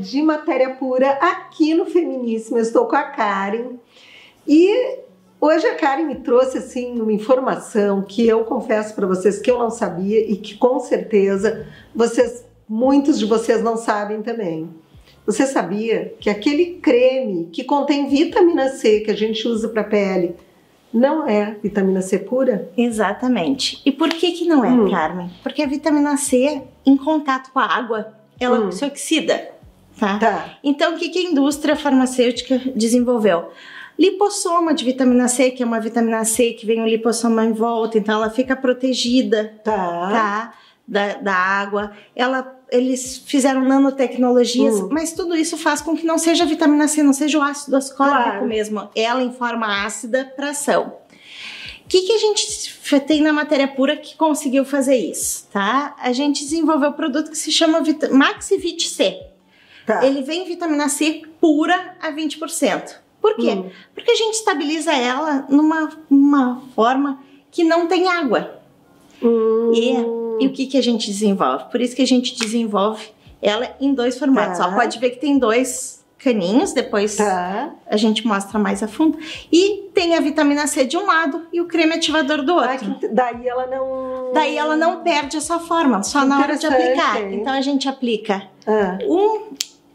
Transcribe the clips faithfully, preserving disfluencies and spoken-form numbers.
de Matéria Pura aqui no Feminíssimo. Eu estou com a Karen e hoje a Karen me trouxe assim uma informação que eu confesso para vocês que eu não sabia e que com certeza vocês, muitos de vocês não sabem também. Você sabia que aquele creme que contém vitamina C que a gente usa para a pele não é vitamina C pura? Exatamente. E por que que não é, hum. Carmen? Porque a vitamina C, em contato com a água, ela hum. se oxida, tá? Tá. Então, o que que a indústria farmacêutica desenvolveu? Lipossoma de vitamina C, que é uma vitamina C que vem o lipossoma em volta, então ela fica protegida, tá? tá? Da, da água. Ela, eles fizeram nanotecnologias, hum. mas tudo isso faz com que não seja a vitamina C, não seja o ácido ascórbico claro. mesmo. Ela em forma ácida para ação. O que que a gente tem na Matéria Pura que conseguiu fazer isso, tá? A gente desenvolveu um produto que se chama Vit- Maxivit C. Tá. Ele vem vitamina C pura a vinte por cento. Por quê? Hum. Porque a gente estabiliza ela numa uma forma que não tem água. Hum. E E o que que a gente desenvolve? Por isso que a gente desenvolve ela em dois formatos. Tá. Ó, pode ver que tem dois caninhos, depois tá. a gente mostra mais a fundo. E tem a vitamina C de um lado e o creme ativador do outro. Ah, que, daí ela não... Daí ela não perde a sua forma, só na hora de aplicar. Hein? Então a gente aplica ah. um,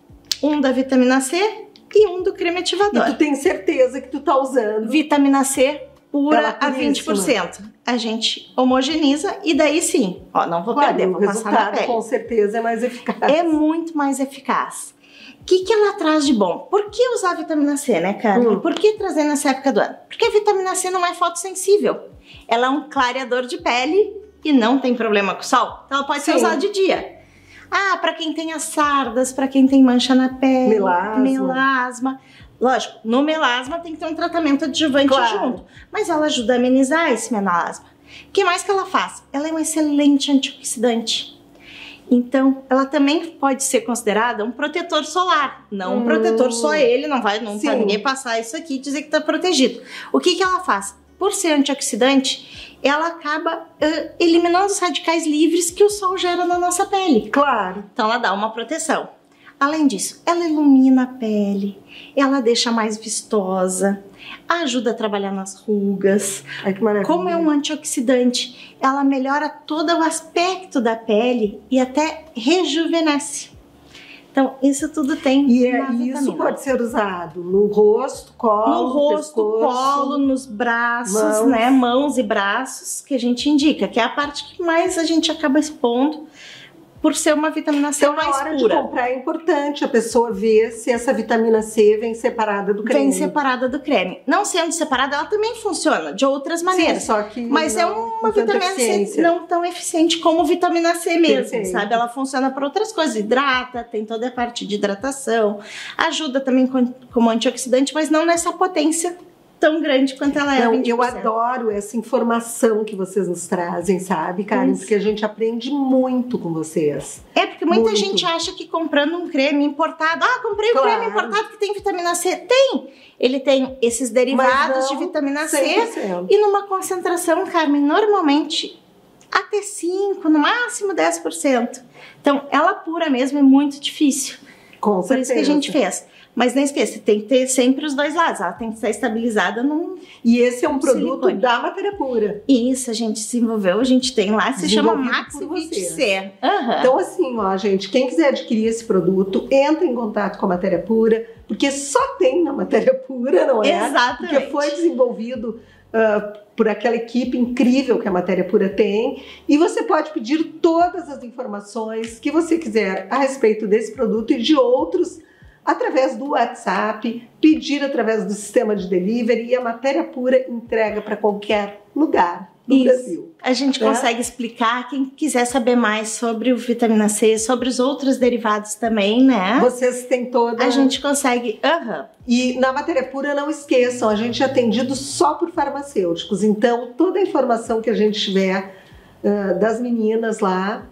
um da vitamina C e um do creme ativador. E tu tem certeza que tu tá usando? Vitamina C pura a vinte por cento. A gente homogeniza e daí sim, ó, não vou claro, perder, vou o passar na pele. Com certeza é mais eficaz. É muito mais eficaz. O que que ela traz de bom? Por que usar vitamina C, né, Carmen? Hum. Por que trazer nessa época do ano? Porque a vitamina C não é fotossensível. Ela é um clareador de pele e não tem problema com o sol. Então ela pode sim. ser usada de dia. Ah, para quem tem as sardas, para quem tem mancha na pele, melasma. melasma. Lógico, no melasma tem que ter um tratamento adjuvante claro. junto, mas ela ajuda a amenizar esse melasma. O que mais que ela faz? Ela é um excelente antioxidante. Então, ela também pode ser considerada um protetor solar. Não um hum. protetor só ele, não vai não pra ninguém passar isso aqui e dizer que está protegido. O que que ela faz? Por ser antioxidante, ela acaba uh, eliminando os radicais livres que o sol gera na nossa pele. Claro. Então, ela dá uma proteção. Além disso, ela ilumina a pele, ela deixa mais vistosa, ajuda a trabalhar nas rugas. Ai, que maravilha. Como é um antioxidante, ela melhora todo o aspecto da pele e até rejuvenesce. Então, isso tudo tem e é, na isso vitamina. pode ser usado no rosto, colo, no rosto, pescoço, colo, nos braços, mãos. né, mãos e braços, que a gente indica, que é a parte que mais a gente acaba expondo. Por ser uma vitamina C então, mais pura. Então, na hora de comprar é importante a pessoa ver se essa vitamina C vem separada do creme. Vem separada do creme. Não sendo separada, ela também funciona de outras maneiras. Sim, só que mas é uma vitamina C não tão eficiente como vitamina C mesmo, Perfeito. sabe? Ela funciona para outras coisas. Hidrata, tem toda a parte de hidratação. Ajuda também como antioxidante, mas não nessa potência tão grande quanto ela é. Não, vinte por cento. Eu adoro essa informação que vocês nos trazem, sabe, Karen? Porque a gente aprende muito com vocês. É, porque muita muito. gente acha que comprando um creme importado, ah, comprei claro. um creme importado que tem vitamina C. Tem! Ele tem esses derivados não, de vitamina C cem por cento. e numa concentração, Carmen, normalmente até cinco, no máximo dez por cento. Então, ela pura mesmo é muito difícil. Com Por certeza. isso que a gente fez. Mas não esqueça, tem que ter sempre os dois lados. Ela tem que estar estabilizada num E esse é um produto silicone. da Matéria Pura. Isso, a gente desenvolveu, a gente tem lá, se chama Maxivit C. Uhum. Então assim, ó, gente, quem quiser adquirir esse produto, entra em contato com a Matéria Pura, porque só tem na Matéria Pura, não é? Exatamente. Porque foi desenvolvido uh, por aquela equipe incrível que a Matéria Pura tem, e você pode pedir todas as informações que você quiser a respeito desse produto e de outros através do WhatsApp, pedir através do sistema de delivery, e a Matéria Pura entrega para qualquer lugar do Isso. Brasil. A gente né? consegue explicar, quem quiser saber mais sobre o vitamina C, sobre os outros derivados também, né? Vocês têm toda... A gente consegue... Uhum. E na Matéria Pura, não esqueçam, a gente é atendido só por farmacêuticos, então toda a informação que a gente tiver uh, das meninas lá...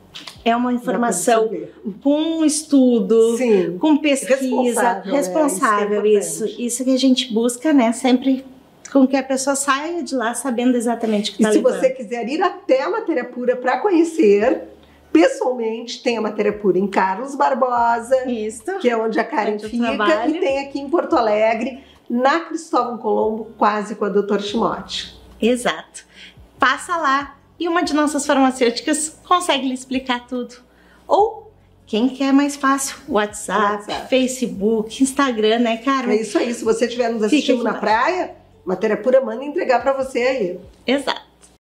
É uma informação com um estudo, Sim. com pesquisa, responsável, responsável, é, isso, isso, isso, isso que a gente busca, né? Sempre com que a pessoa saia de lá sabendo exatamente o que está levando. E se levando. você quiser ir até a Matéria Pura para conhecer, pessoalmente, tem a Matéria Pura em Carlos Barbosa, Isso. que é onde a Karen Onde eu fica, trabalho. e tem aqui em Porto Alegre, na Cristóvão Colombo, quase com a doutor Timóteo. Exato. Passa lá e uma de nossas farmacêuticas consegue lhe explicar tudo. Ou, quem quer mais fácil, WhatsApp, WhatsApp. Facebook, Instagram, né, É Carmen? isso aí, se você estiver nos assistindo Fica na aqui praia, Matéria Pura manda entregar para você aí. Exato.